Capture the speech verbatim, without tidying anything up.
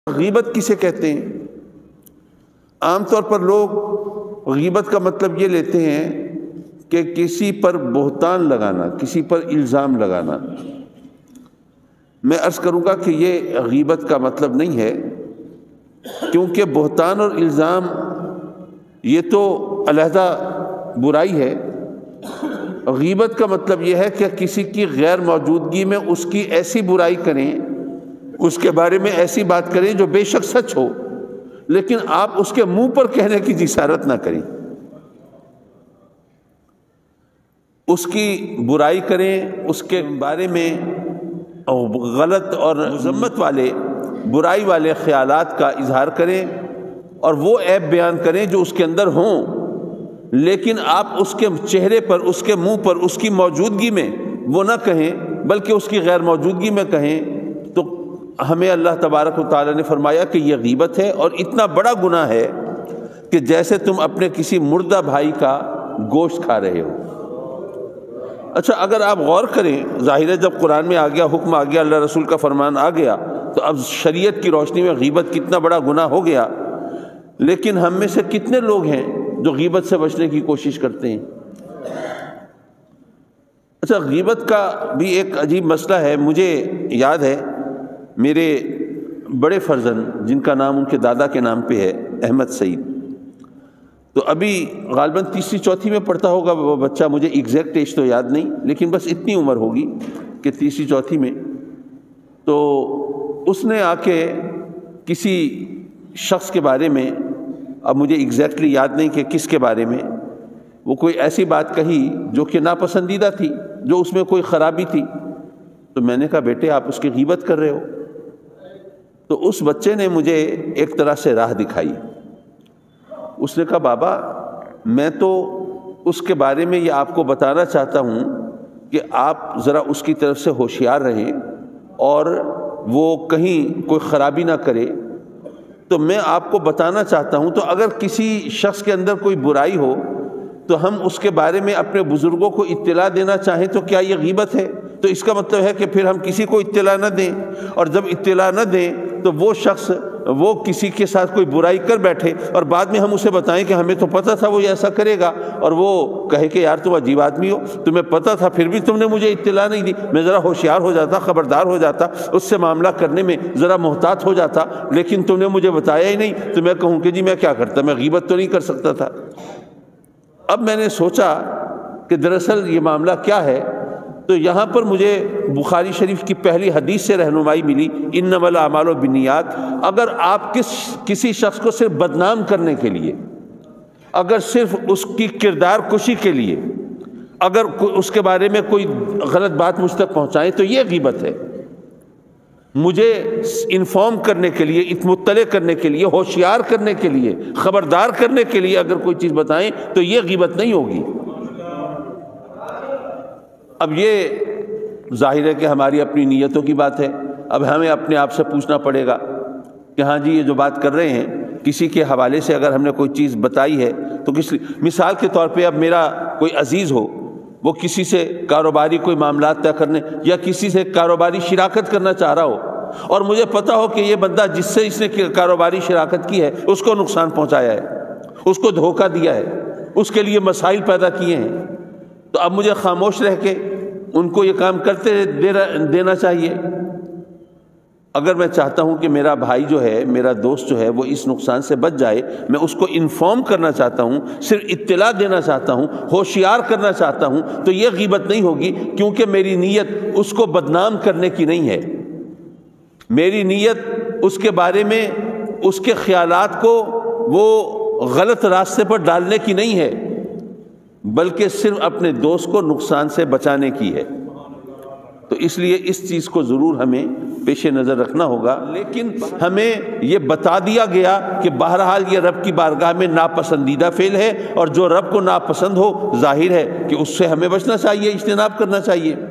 غیبت کسے کہتے ہیں؟ عام طور پر لوگ غیبت کا مطلب یہ لیتے ہیں کہ کسی پر بہتان لگانا، کسی پر الزام لگانا۔ میں عرض کروں گا کہ یہ غیبت کا مطلب نہیں ہے، کیونکہ بہتان اور الزام یہ تو علیحدہ برائی ہے۔ غیبت کا مطلب یہ ہے کہ کسی کی غیر موجودگی میں اس کی ایسی برائی کریں، اس کے بارے میں ایسی بات کریں جو بے شک سچ ہو، لیکن آپ اس کے منہ پر کہنے کی جسارت نہ کریں، اس کی برائی کریں، اس کے بارے میں غلط اور مذمت والے برائی والے خیالات کا اظہار کریں اور وہ عیب بیان کریں جو اس کے اندر ہوں، لیکن آپ اس کے چہرے پر، اس کے منہ پر، اس کی موجودگی میں وہ نہ کہیں بلکہ اس کی غیر موجودگی میں کہیں، تو ہمیں اللہ تبارک و تعالیٰ نے فرمایا کہ یہ غیبت ہے اور اتنا بڑا گناہ ہے کہ جیسے تم اپنے کسی مردہ بھائی کا گوشت کھا رہے ہو۔ اچھا، اگر آپ غور کریں، ظاہر ہے جب قرآن میں آ گیا، حکم آ گیا، اللہ رسول کا فرمان آ گیا، تو اب شریعت کی روشنی میں غیبت کتنا بڑا گناہ ہو گیا، لیکن ہم میں سے کتنے لوگ ہیں جو غیبت سے بچنے کی کوشش کرتے ہیں؟ اچھا، غیبت کا بھی ایک عجیب مسئلہ ہے۔ مجھے یاد ہے میرے بڑے فرزند، جن کا نام ان کے دادا کے نام پہ ہے، احمد سعید، تو ابھی غالباً تیسری چوتھی میں پڑھتا ہوگا وہ بچہ، مجھے ایگزیکٹ ایج تو یاد نہیں، لیکن بس اتنی عمر ہوگی کہ تیسری چوتھی میں، تو اس نے آ کے کسی شخص کے بارے میں، اب مجھے ایگزیکٹلی یاد نہیں کہ کس کے بارے میں، وہ کوئی ایسی بات کہی جو کہ ناپسندیدہ تھی، جو اس میں کوئی خرابی تھی، تو میں نے کہا بیٹے آپ اس کی غیبت کر رہے ہو۔ تو اس بچے نے مجھے ایک طرح سے راہ دکھائی۔ اس نے کہا بابا میں تو اس کے بارے میں یہ آپ کو بتانا چاہتا ہوں کہ آپ ذرا اس کی طرف سے ہوشیار رہیں اور وہ کہیں کوئی خرابی نہ کرے، تو میں آپ کو بتانا چاہتا ہوں، تو اگر کسی شخص کے اندر کوئی برائی ہو تو ہم اس کے بارے میں اپنے بزرگوں کو اطلاع دینا چاہیں تو کیا یہ غیبت ہے؟ تو اس کا مطلب ہے کہ پھر ہم کسی کو اطلاع نہ دیں، اور جب اطلاع نہ دیں تو وہ شخص وہ کسی کے ساتھ کوئی برائی کر بیٹھے اور بعد میں ہم اسے بتائیں کہ ہمیں تو پتہ تھا وہ ایسا کرے گا، اور وہ کہے کہ یار تم عجیب آدمی ہو، تمہیں پتہ تھا پھر بھی تم نے مجھے اطلاع نہیں دی، میں ذرا ہوشیار ہو جاتا، خبردار ہو جاتا، اس سے معاملہ کرنے میں ذرا محتاط ہو جاتا، لیکن تم نے مجھے بتایا ہی نہیں، تو میں کہوں کہ جی میں کیا کرتا، میں غیبت تو نہیں کر سکتا تھا۔ اب میں نے سوچا کہ دراصل یہ معاملہ کیا ہے، تو یہاں پر مجھے بخاری شریف کی پہلی حدیث سے رہنمائی ملی، انما الاعمال بالنیات۔ اگر آپ کس کسی شخص کو صرف بدنام کرنے کے لیے، اگر صرف اس کی کردار کشی کے لیے، اگر اس کے بارے میں کوئی غلط بات مجھ تک پہنچائیں تو یہ غیبت ہے۔ مجھے انفارم کرنے کے لیے، مطلع کرنے کے لیے، ہوشیار کرنے کے لیے، خبردار کرنے کے لیے اگر کوئی چیز بتائیں تو یہ غیبت نہیں ہوگی۔ اب یہ ظاہر ہے کہ ہماری اپنی نیتوں کی بات ہے، اب ہمیں اپنے آپ سے پوچھنا پڑے گا کہ ہاں جی یہ جو بات کر رہے ہیں، کسی کے حوالے سے اگر ہم نے کوئی چیز بتائی ہے تو کس مثال کے طور پہ اب میرا کوئی عزیز ہو، وہ کسی سے کاروباری کوئی معاملات طے کرنے یا کسی سے کاروباری شراکت کرنا چاہ رہا ہو، اور مجھے پتہ ہو کہ یہ بندہ جس سے اس نے کاروباری شراکت کی ہے اس کو نقصان پہنچایا ہے، اس کو دھوکہ دیا ہے، اس کے لیے مسائل پیدا کیے ہیں، تو اب مجھے خاموش رہ کے ان کو یہ کام کرتے دینا چاہیے؟ اگر میں چاہتا ہوں کہ میرا بھائی جو ہے، میرا دوست جو ہے، وہ اس نقصان سے بچ جائے، میں اس کو انفارم کرنا چاہتا ہوں، صرف اطلاع دینا چاہتا ہوں، ہوشیار کرنا چاہتا ہوں، تو یہ غیبت نہیں ہوگی، کیونکہ میری نیت اس کو بدنام کرنے کی نہیں ہے، میری نیت اس کے بارے میں اس کے خیالات کو وہ غلط راستے پر ڈالنے کی نہیں ہے، بلکہ صرف اپنے دوست کو نقصان سے بچانے کی ہے۔ تو اس لیے اس چیز کو ضرور ہمیں پیش نظر رکھنا ہوگا، لیکن ہمیں یہ بتا دیا گیا کہ بہرحال یہ رب کی بارگاہ میں ناپسندیدہ فعل ہے، اور جو رب کو ناپسند ہو ظاہر ہے کہ اس سے ہمیں بچنا چاہیے، اجتناب کرنا چاہیے۔